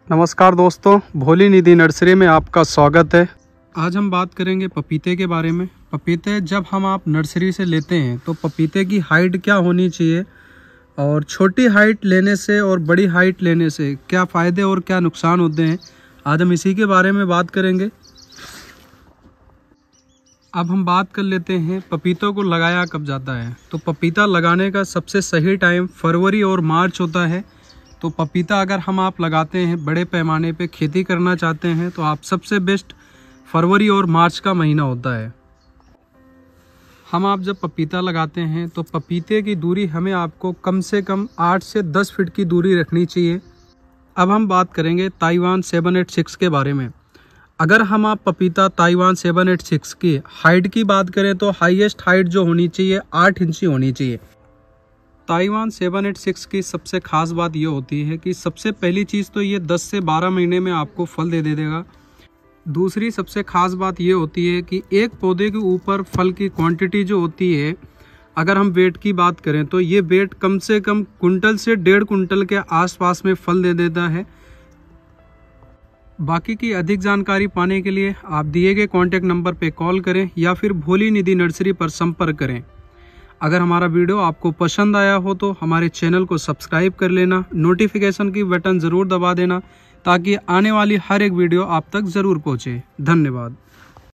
नमस्कार दोस्तों, भोली निधि नर्सरी में आपका स्वागत है। आज हम बात करेंगे पपीते के बारे में। पपीते जब आप नर्सरी से लेते हैं तो पपीते की हाइट क्या होनी चाहिए और छोटी हाइट लेने से और बड़ी हाइट लेने से क्या फ़ायदे और क्या नुकसान होते हैं, आज हम इसी के बारे में बात करेंगे। अब हम बात कर लेते हैं पपीतों को लगाया कब जाता है। तो पपीता लगाने का सबसे सही टाइम फरवरी और मार्च होता है। तो पपीता अगर आप लगाते हैं, बड़े पैमाने पे खेती करना चाहते हैं, तो आप सबसे बेस्ट फरवरी और मार्च का महीना होता है। आप जब पपीता लगाते हैं तो पपीते की दूरी आपको कम से कम 8 से 10 फीट की दूरी रखनी चाहिए। अब हम बात करेंगे ताइवान 786 के बारे में। अगर आप पपीता ताइवान 786 की हाइट की बात करें तो हाईएस्ट हाइट जो होनी चाहिए 8 इंची होनी चाहिए। ताइवान 786 की सबसे ख़ास बात ये होती है कि सबसे पहली चीज़ तो ये 10 से 12 महीने में आपको फल दे देगा। दूसरी सबसे ख़ास बात ये होती है कि एक पौधे के ऊपर फल की क्वांटिटी जो होती है, अगर हम वेट की बात करें तो ये वेट कम से कम कुंटल से 1.5 कुंटल के आसपास में फल दे देता है। बाकी की अधिक जानकारी पाने के लिए आप दिए गए कॉन्टैक्ट नंबर पर कॉल करें या फिर भोली निधि नर्सरी पर संपर्क करें। अगर हमारा वीडियो आपको पसंद आया हो तो हमारे चैनल को सब्सक्राइब कर लेना, नोटिफिकेशन की बटन ज़रूर दबा देना ताकि आने वाली हर एक वीडियो आप तक ज़रूर पहुँचे। धन्यवाद।